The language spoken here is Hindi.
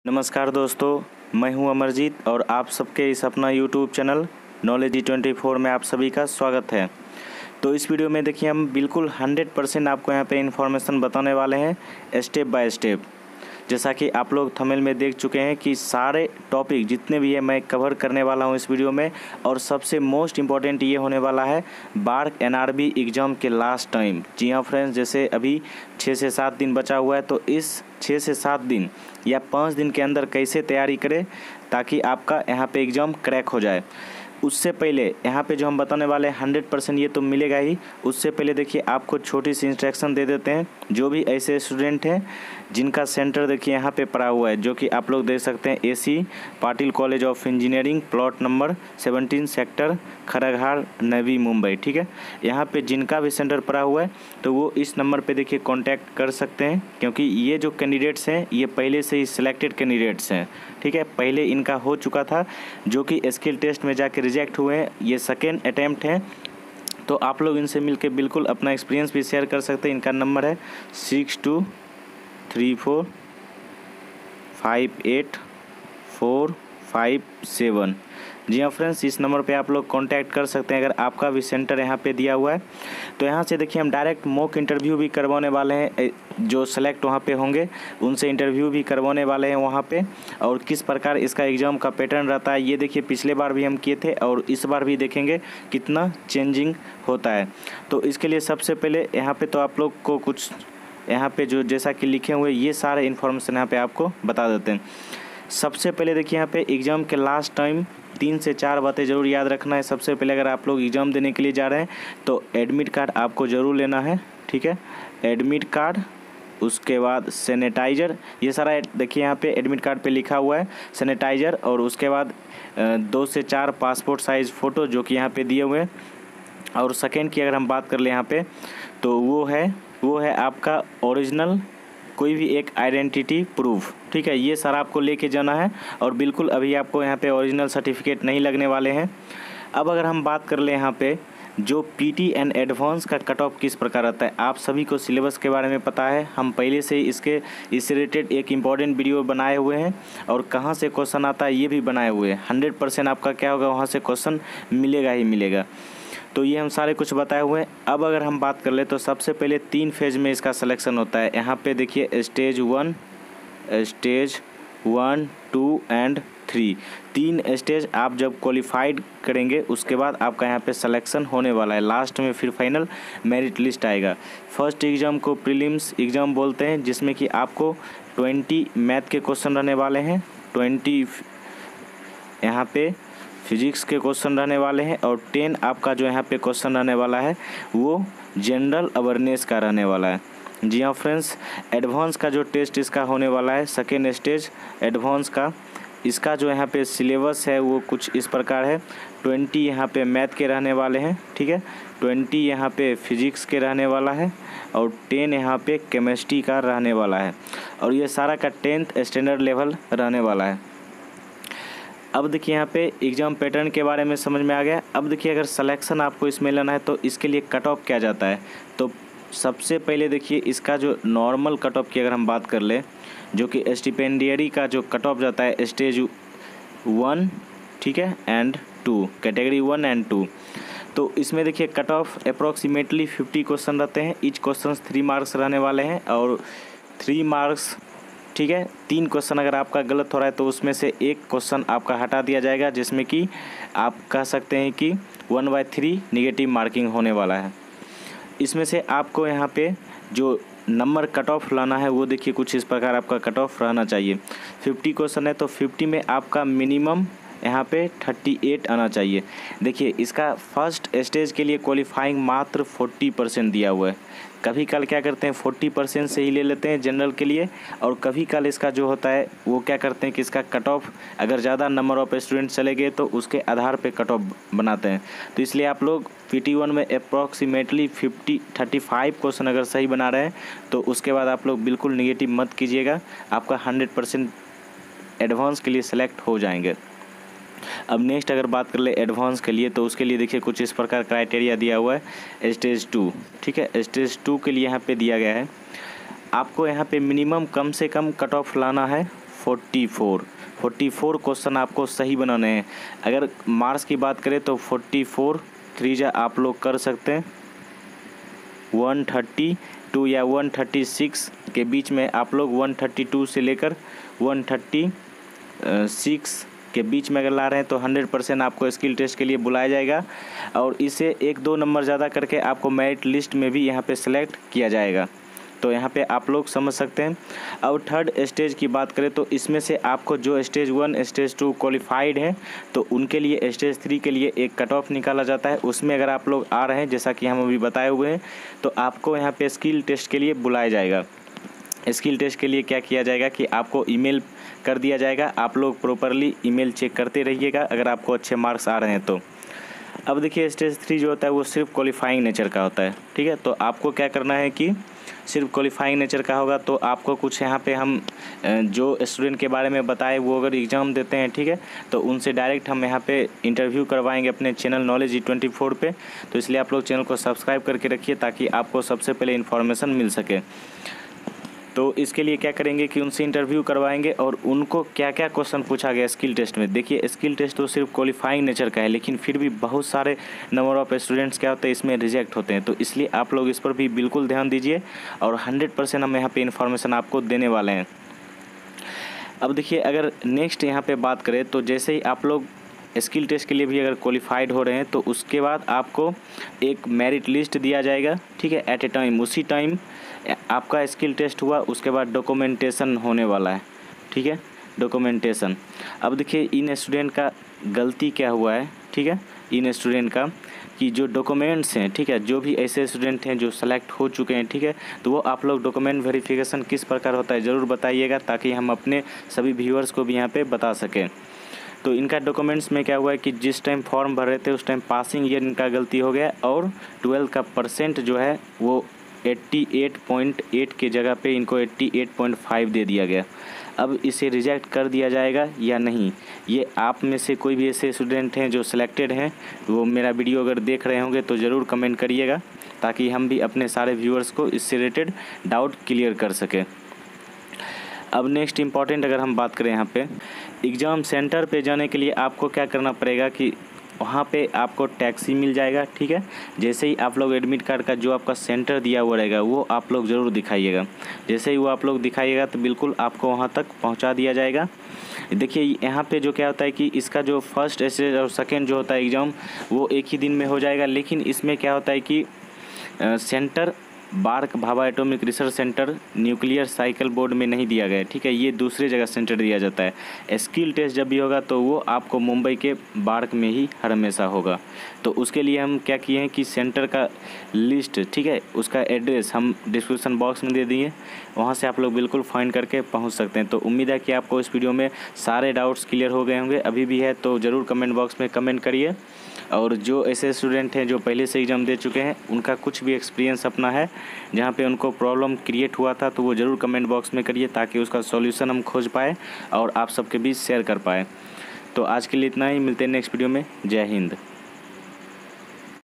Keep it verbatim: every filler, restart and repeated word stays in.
नमस्कार दोस्तों, मैं हूं अमरजीत और आप सबके इस अपना YouTube channel knowledge G twenty four में आप सभी का स्वागत है। तो इस वीडियो में देखिए हम बिल्कुल हंड्रेड परसेंट आपको यहां पे इन्फॉर्मेशन बताने वाले हैं स्टेप बाय स्टेप। जैसा कि आप लोग थंबनेल में देख चुके हैं कि सारे टॉपिक जितने भी है मैं कवर करने वाला हूं इस वीडियो में। और सबसे मोस्ट इम्पॉर्टेंट ये होने वाला है बार एनआरबी एग्ज़ाम के लास्ट टाइम। जी हाँ फ्रेंड्स, जैसे अभी छः से सात दिन बचा हुआ है, तो इस छः से सात दिन या पाँच दिन के अंदर कैसे तैयारी करें ताकि आपका यहाँ पे एग्ज़ाम क्रैक हो जाए। उससे पहले यहाँ पे जो हम बताने वाले हैं हंड्रेड परसेंट ये तो मिलेगा ही। उससे पहले देखिए आपको छोटी सी इंस्ट्रक्शन दे देते हैं। जो भी ऐसे स्टूडेंट हैं जिनका सेंटर देखिए यहाँ पे पड़ा हुआ है, जो कि आप लोग देख सकते हैं, AC Patil college of engineering, plot number seventeen, sector Kharghar, Navi Mumbai. ठीक है, यहाँ पे जिनका भी सेंटर पड़ा हुआ है तो वो इस नंबर पे देखिए कांटेक्ट कर सकते हैं, क्योंकि ये जो कैंडिडेट्स हैं ये पहले से ही सिलेक्टेड कैंडिडेट्स हैं। ठीक है, पहले इनका हो चुका था जो कि स्किल टेस्ट में जाके रिजेक्ट हुए हैं। ये सेकेंड अटैम्प्ट है, तो आप लोग इनसे मिलके बिल्कुल अपना एक्सपीरियंस भी शेयर कर सकते हैं। इनका नंबर है six two three four five eight four five seven. जी हाँ फ्रेंड्स, इस नंबर पे आप लोग कांटेक्ट कर सकते हैं अगर आपका भी सेंटर यहाँ पे दिया हुआ है। तो यहाँ से देखिए हम डायरेक्ट मॉक इंटरव्यू भी करवाने वाले हैं। जो सेलेक्ट वहाँ पे होंगे उनसे इंटरव्यू भी करवाने वाले हैं वहाँ पे। और किस प्रकार इसका एग्ज़ाम का पैटर्न रहता है ये देखिए, पिछले बार भी हम किए थे और इस बार भी देखेंगे कितना चेंजिंग होता है। तो इसके लिए सबसे पहले यहाँ पर तो आप लोग को कुछ यहाँ पे जो जैसा कि लिखे हुए ये सारे इन्फॉर्मेशन यहाँ पे आपको बता देते हैं। सबसे पहले देखिए यहाँ पे एग्ज़ाम के लास्ट टाइम तीन से चार बातें ज़रूर याद रखना है। सबसे पहले अगर आप लोग एग्ज़ाम देने के लिए जा रहे हैं तो एडमिट कार्ड आपको ज़रूर लेना है। ठीक है, एडमिट कार्ड, उसके बाद सैनिटाइज़र, ये सारा देखिए यहाँ पे एडमिट कार्ड पे लिखा हुआ है सैनिटाइज़र। और उसके बाद दो से चार पासपोर्ट साइज़ फ़ोटो जो कि यहाँ पे दिए हुए हैं। और सेकेंड की अगर हम बात कर ले यहाँ पे तो वो है वो है आपका ओरिजिनल कोई भी एक आइडेंटिटी प्रूफ। ठीक है, ये सारा आपको लेके जाना है और बिल्कुल अभी आपको यहाँ पे ओरिजिनल सर्टिफिकेट नहीं लगने वाले हैं। अब अगर हम बात कर ले यहाँ पे जो पीटी एंड एडवांस का कट ऑफ किस प्रकार आता है, आप सभी को सिलेबस के बारे में पता है। हम पहले से ही इसके इससे रिलेटेड एक इम्पॉर्टेंट वीडियो बनाए हुए हैं और कहाँ से क्वेश्चन आता है ये भी बनाए हुए हैं। हंड्रेड परसेंट आपका क्या होगा, वहाँ से क्वेश्चन मिलेगा ही मिलेगा। तो ये हम सारे कुछ बताए हुए हैं। अब अगर हम बात कर ले तो सबसे पहले तीन फेज में इसका सिलेक्शन होता है। यहाँ पे देखिए stage one, stage one, two and three, तीन स्टेज आप जब क्वालिफाइड करेंगे उसके बाद आपका यहाँ पे सिलेक्शन होने वाला है। लास्ट में फिर फाइनल मेरिट लिस्ट आएगा। फर्स्ट एग्ज़ाम को प्रीलिम्स एग्ज़ाम बोलते हैं, जिसमें कि आपको ट्वेंटी मैथ के क्वेश्चन रहने वाले हैं, ट्वेंटी यहाँ पे फिजिक्स के क्वेश्चन रहने वाले हैं और टेन आपका जो यहाँ पे क्वेश्चन रहने वाला है वो जनरल अवेयरनेस का रहने वाला है। जी हाँ फ्रेंड्स, एडवांस का जो टेस्ट इसका होने वाला है सेकेंड स्टेज एडवांस का, इसका जो यहाँ पे सिलेबस है वो कुछ इस प्रकार है। ट्वेंटी यहाँ पे मैथ के रहने वाले हैं। ठीक है, ट्वेंटी यहाँ पे फिजिक्स के रहने वाला है और टेन यहाँ पे केमिस्ट्री का रहने वाला है। और ये सारा का टेंथ स्टैंडर्ड लेवल रहने वाला है। अब देखिए यहाँ पे एग्ज़ाम पैटर्न के बारे में समझ में आ गया। अब देखिए अगर सिलेक्शन आपको इसमें लेना है तो इसके लिए कट ऑफ क्या जाता है। तो सबसे पहले देखिए इसका जो नॉर्मल कट ऑफ की अगर हम बात कर ले, जो कि स्टिपेंडियरी का जो कट ऑफ जाता है स्टेज वन, ठीक है, and two, category one and two. तो इसमें देखिए cut off approximately fifty question रहते हैं। ईच क्वेश्चन थ्री मार्क्स रहने वाले हैं और थ्री मार्क्स, ठीक है, तीन क्वेश्चन अगर आपका गलत हो रहा है तो उसमें से एक क्वेश्चन आपका हटा दिया जाएगा, जिसमें कि आप कह सकते हैं कि one by three negative marking होने वाला है। इसमें से आपको यहाँ पे जो नंबर कट ऑफ लाना है वो देखिए कुछ इस प्रकार आपका कट ऑफ रहना चाहिए। फिफ्टी क्वेश्चन है तो फिफ्टी में आपका मिनिमम यहाँ पे थर्टी एट आना चाहिए। देखिए इसका फर्स्ट स्टेज के लिए क्वालिफाइंग मात्र फोर्टी परसेंट दिया हुआ है। कभी कल क्या करते हैं फोर्टी परसेंट से ही ले लेते हैं जनरल के लिए, और कभी कल इसका जो होता है वो क्या करते हैं कि इसका कट ऑफ अगर ज़्यादा नंबर ऑफ स्टूडेंट चले गए तो उसके आधार पे कट ऑफ बनाते हैं। तो इसलिए आप लोग पी टी वन में approximately fifty thirty five question अगर सही बना रहे हैं तो उसके बाद आप लोग बिल्कुल निगेटिव मत कीजिएगा, आपका हंड्रेड परसेंट एडवांस के लिए सेलेक्ट हो जाएंगे। अब नेक्स्ट अगर बात कर ले एडवांस के लिए तो उसके लिए देखिए कुछ इस प्रकार क्राइटेरिया दिया हुआ है। स्टेज टू, ठीक है, स्टेज टू के लिए यहाँ पे दिया गया है आपको यहाँ पे मिनिमम कम से कम कट ऑफ लाना है forty four forty four question आपको सही बनाने हैं। अगर मार्क्स की बात करें तो फोर्टी फोर थ्री जा आप लोग कर सकते हैं, वन थर्टी टू या वन थर्टी सिक्स के बीच में आप लोग वन थर्टी टू से लेकर वन थर्टी सिक्स के बीच में अगर ला रहे हैं तो हंड्रेड परसेंट आपको स्किल टेस्ट के लिए बुलाया जाएगा और इसे एक दो नंबर ज़्यादा करके आपको मेरिट लिस्ट में भी यहाँ पे सेलेक्ट किया जाएगा। तो यहाँ पे आप लोग समझ सकते हैं। और थर्ड स्टेज की बात करें तो इसमें से आपको जो stage one stage two qualified है तो उनके लिए स्टेज थ्री के लिए एक कट ऑफ निकाला जाता है। उसमें अगर आप लोग आ रहे हैं जैसा कि हम अभी बताए हुए हैं तो आपको यहाँ पे स्किल टेस्ट के लिए बुलाया जाएगा। स्किल टेस्ट के लिए क्या किया जाएगा कि आपको ईमेल कर दिया जाएगा, आप लोग प्रॉपरली ईमेल चेक करते रहिएगा अगर आपको अच्छे मार्क्स आ रहे हैं तो। अब देखिए स्टेज थ्री जो होता है वो सिर्फ क्वालिफाइंग नेचर का होता है, ठीक है। तो आपको क्या करना है कि सिर्फ क्वालिफाइंग नेचर का होगा तो आपको कुछ यहाँ पे हम जो स्टूडेंट के बारे में बताए वो अगर एग्ज़ाम देते हैं, ठीक है, तो उनसे डायरेक्ट हम यहाँ पे इंटरव्यू करवाएंगे अपने channel knowledge G twenty four पे। तो इसलिए आप लोग चैनल को सब्सक्राइब करके रखिए ताकि आपको सबसे पहले इन्फॉर्मेशन मिल सके। तो इसके लिए क्या करेंगे कि उनसे इंटरव्यू करवाएंगे और उनको क्या क्या क्वेश्चन पूछा गया स्किल टेस्ट में। देखिए स्किल टेस्ट तो सिर्फ क्वालिफाइंग नेचर का है लेकिन फिर भी बहुत सारे नंबर ऑफ स्टूडेंट्स क्या होते हैं इसमें रिजेक्ट होते हैं। तो इसलिए आप लोग इस पर भी बिल्कुल ध्यान दीजिए और हंड्रेड परसेंट हम यहाँ पे इन्फॉर्मेशन आपको देने वाले हैं। अब देखिए अगर नेक्स्ट यहाँ पे बात करें तो जैसे ही आप लोग स्किल टेस्ट के लिए भी अगर क्वालिफाइड हो रहे हैं तो उसके बाद आपको एक मेरिट लिस्ट दिया जाएगा, ठीक है, एट ए टाइम। उसी टाइम आपका स्किल टेस्ट हुआ उसके बाद डॉक्यूमेंटेशन होने वाला है, ठीक है, डॉक्यूमेंटेशन। अब देखिए इन स्टूडेंट का गलती क्या हुआ है, ठीक है, इन स्टूडेंट का कि जो डॉक्यूमेंट्स हैं, ठीक है, जो भी ऐसे स्टूडेंट हैं जो सेलेक्ट हो चुके हैं, ठीक है, तो वो आप लोग डॉक्यूमेंट वेरिफिकेशन किस प्रकार होता है ज़रूर बताइएगा ताकि हम अपने सभी व्यूअर्स को भी यहाँ पे बता सकें। तो इनका डॉक्यूमेंट्स में क्या हुआ है कि जिस टाइम फॉर्म भर रहे थे उस टाइम पासिंग ईयर इनका गलती हो गया और ट्वेल्व का परसेंट जो है वो अट्ठासी पॉइंट आठ के जगह पे इनको अट्ठासी पॉइंट पाँच दे दिया गया। अब इसे रिजेक्ट कर दिया जाएगा या नहीं, ये आप में से कोई भी ऐसे स्टूडेंट हैं जो सिलेक्टेड हैं वो मेरा वीडियो अगर देख रहे होंगे तो ज़रूर कमेंट करिएगा ताकि हम भी अपने सारे व्यूअर्स को इससे रिलेटेड डाउट क्लियर कर सकें। अब नेक्स्ट इम्पॉर्टेंट अगर हम बात करें यहाँ पे एग्ज़ाम सेंटर पे जाने के लिए आपको क्या करना पड़ेगा कि वहाँ पे आपको टैक्सी मिल जाएगा, ठीक है। जैसे ही आप लोग एडमिट कार्ड का जो आपका सेंटर दिया हुआ रहेगा वो आप लोग ज़रूर दिखाइएगा। जैसे ही वो आप लोग दिखाइएगा तो बिल्कुल आपको वहाँ तक पहुँचा दिया जाएगा। देखिए यहाँ पे जो क्या होता है कि इसका जो फर्स्ट स्टेज और सेकेंड जो होता है एग्ज़ाम वो एक ही दिन में हो जाएगा, लेकिन इसमें क्या होता है कि centre BARC Bhabha atomic research centre nuclear cycle board में नहीं दिया गया है, ठीक है, ये दूसरी जगह सेंटर दिया जाता है। स्किल टेस्ट जब भी होगा तो वो आपको मुंबई के बार्क में ही हर हमेशा होगा। तो उसके लिए हम क्या किए हैं कि सेंटर का लिस्ट, ठीक है, उसका एड्रेस हम डिस्क्रिप्शन बॉक्स में दे दिए, वहाँ से आप लोग बिल्कुल फाइंड करके पहुँच सकते हैं। तो उम्मीद है कि आपको इस वीडियो में सारे डाउट्स क्लियर हो गए होंगे। अभी भी है तो ज़रूर कमेंट बॉक्स में कमेंट करिए। और जो ऐसे स्टूडेंट हैं जो पहले से एग्ज़ाम दे चुके हैं उनका कुछ भी एक्सपीरियंस अपना है जहाँ पे उनको प्रॉब्लम क्रिएट हुआ था तो वो ज़रूर कमेंट बॉक्स में करिए ताकि उसका सॉल्यूशन हम खोज पाए और आप सबके बीच शेयर कर पाए। तो आज के लिए इतना ही, मिलते हैं नेक्स्ट वीडियो में। जय हिंद।